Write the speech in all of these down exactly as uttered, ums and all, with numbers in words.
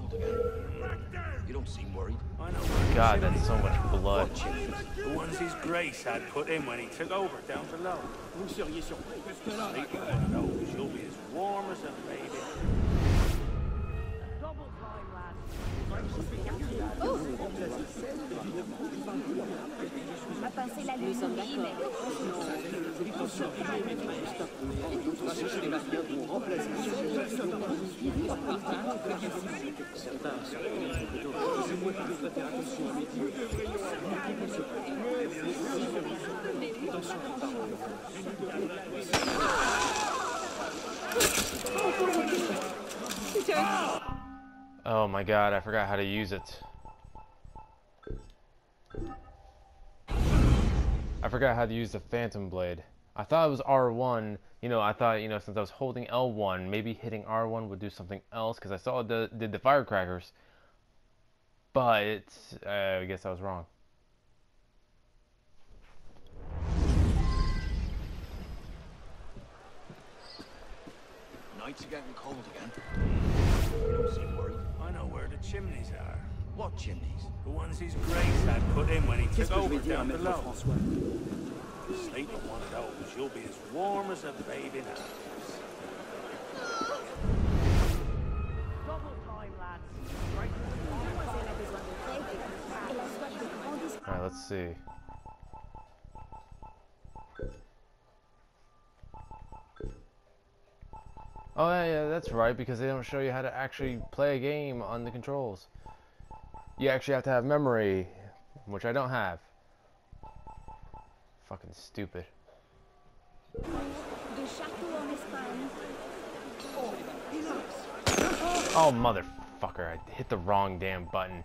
cold again. You don't seem worried. I know. God, that's so much blood. The ones his Grace had put in when he took over down below. Sleep with one of those, you'll be as warm as a baby. À pincer la lune, oui, mais... Oh my god, I forgot how to use it. I forgot how to use the Phantom Blade. I thought it was R one. You know, I thought, you know, since I was holding L one, maybe hitting R one would do something else, because I saw it did, did the firecrackers. But, uh, I guess I was wrong. Nights are getting cold again. You don't seem worried. I know where the chimneys are. What chimneys? The ones his Grace had put in when he took over down below. Sleep with one of those, you'll be as warm as a baby now. Double time, lads. Alright, let's see. Oh yeah, yeah, that's right, because they don't show you how to actually play a game on the controls. You actually have to have memory, which I don't have. Fucking stupid. Oh, motherfucker, I hit the wrong damn button.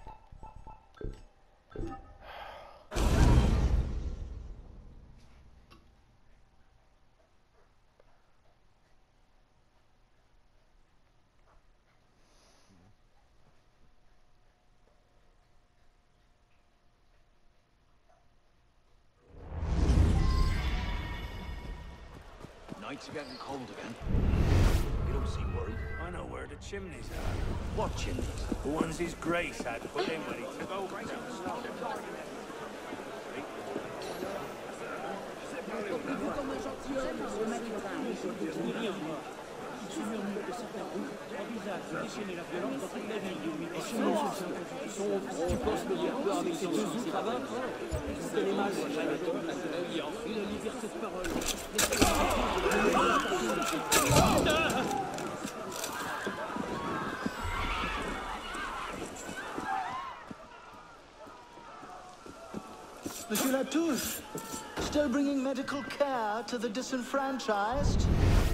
Nights are getting cold again. You don't seem worried. I know where the chimneys are. What chimneys? The ones his Grace had put in when he took over down below. Monsieur Latouche, still bringing medical care to the disenfranchised?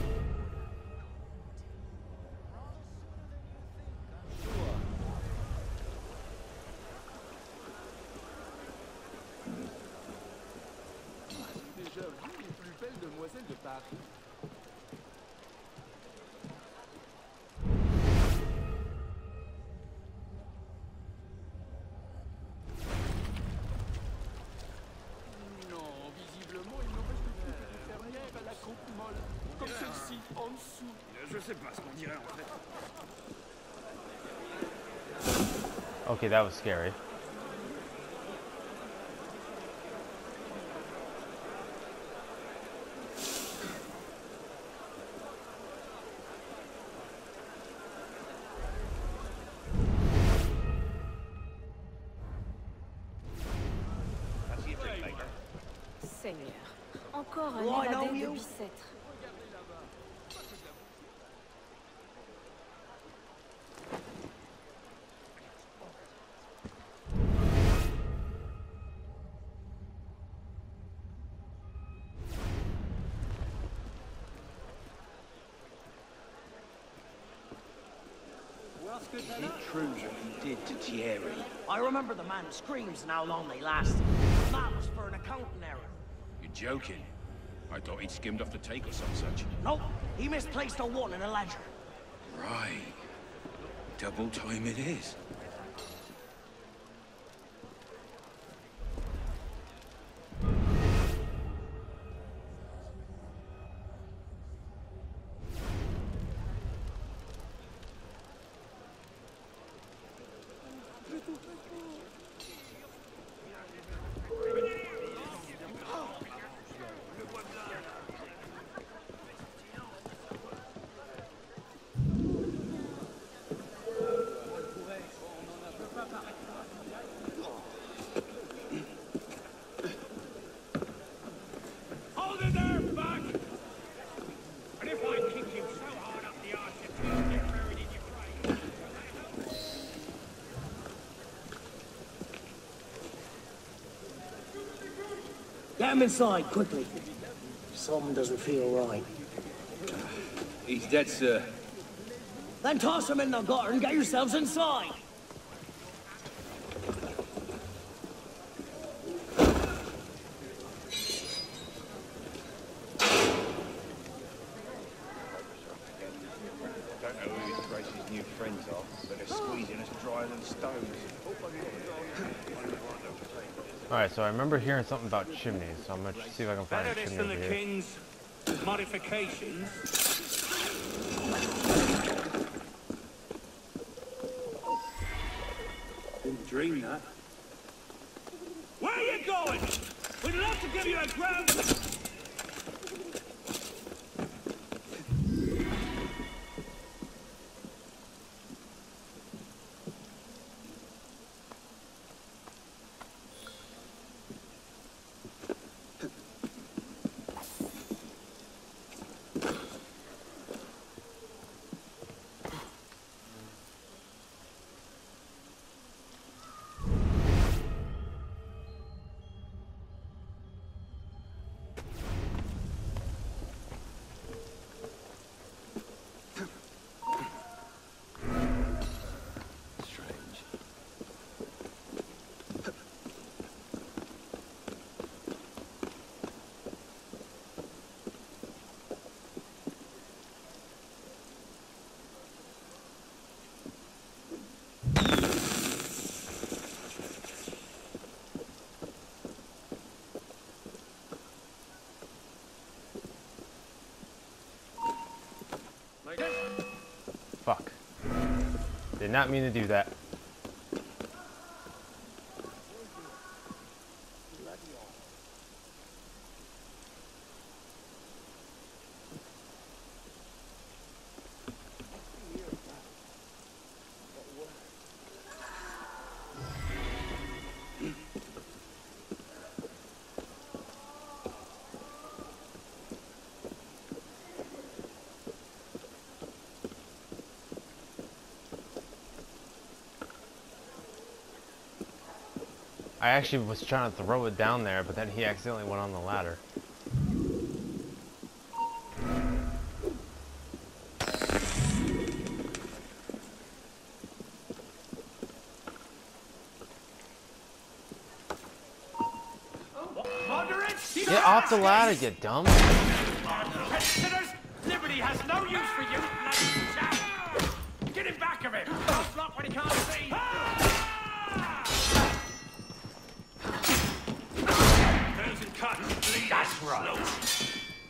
Okay, that was scary. Seigneur, encore un évadé de Bicêtre. Is it true what you did to Thierry? I remember the man's screams and how long they lasted. That was for an accounting error. You're joking. I thought he'd skimmed off the take or some such. Nope, he misplaced a one in a ledger. Right. Double time it is. Get him inside, quickly. Something doesn't feel right. He's dead, sir. Then toss him in the gutter and get yourselves inside. Don't know who his Grace's new friends are, but they're squeezing us drier than stones. Alright, so I remember hearing something about chimneys, so I'm gonna see if I can find Better a this chimney than the over here. king's modifications. Didn't dream that. Where are you going? We'd love to give you a grand... Fuck. Did not mean to do that. I actually was trying to throw it down there, but then he accidentally went on the ladder. Get off the ladder, you dumb! Sinners, liberty has no use for you, bloody chap! Get him back of him! Don't block when he can't see! Turns and cuts, bleed. That's right.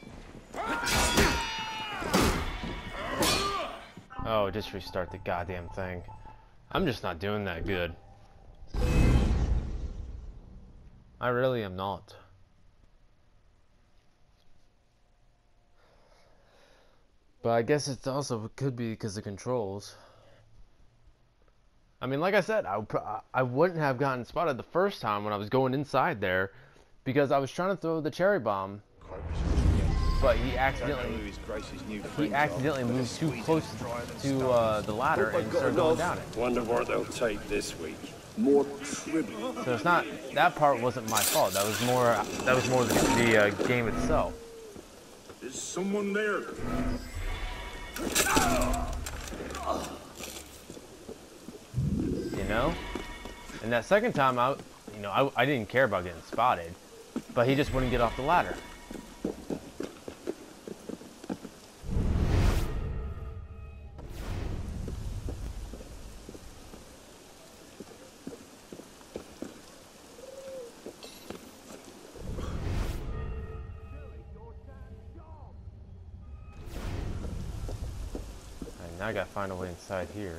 Oh, just restart the goddamn thing. I'm just not doing that good. I really am not. But I guess it's also could be because of controls. I mean, like I said, I, would pro I wouldn't have gotten spotted the first time when I was going inside there because I was trying to throw the cherry bomb, but he accidentally he accidentally moved too close to uh, the ladder and started going down it. Wonder what they'll take this week. More tribute. So it's not that part wasn't my fault. That was more that was more the, the uh, game itself. Is someone there? You know, and that second time I, you know, I, I didn't care about getting spotted, but he just wouldn't get off the ladder. Alright, now I gotta find a way inside here.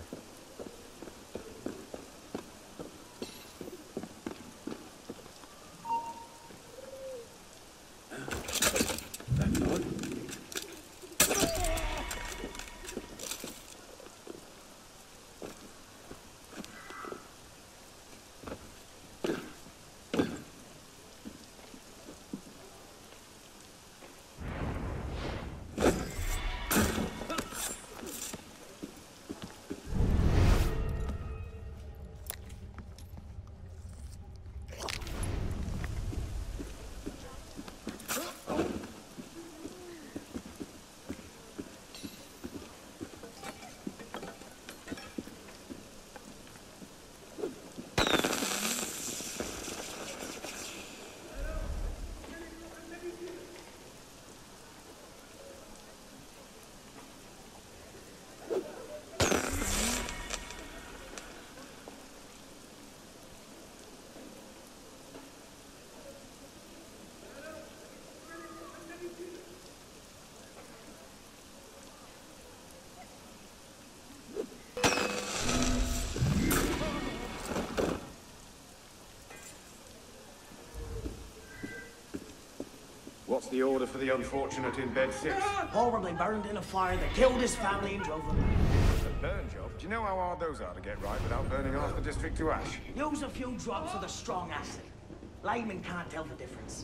the order for the unfortunate in bed six? Horribly burned in a fire that killed his family and drove him. A burn job? Do you know how hard those are to get right without burning half the district to ash? Use a few drops of the strong acid. Layman can't tell the difference.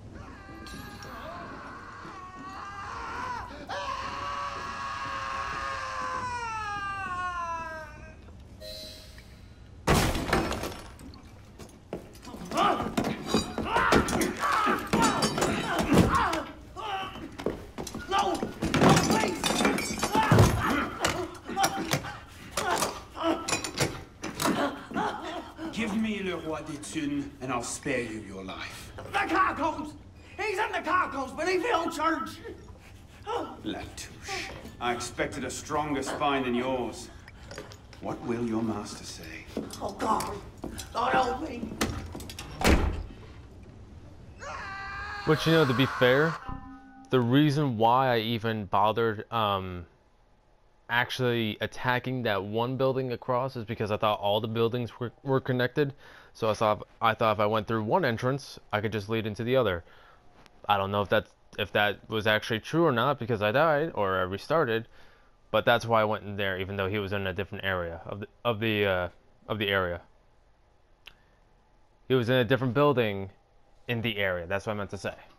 Give me Le Roi des Thunes, and I'll spare you your life. The Carcos! He's in the Carcos, but he feel church! Latouche, I expected a stronger spine than yours. What will your master say? Oh, God. God help me. But you know, to be fair, the reason why I even bothered um, actually attacking that one building across is because I thought all the buildings were, were connected. So I thought I thought if I went through one entrance, I could just lead into the other. I don't know if that's if that was actually true or not because I died or I restarted, but that's why I went in there, even though he was in a different area of the of the uh, of the area. He was in a different building in the area. That's what I meant to say.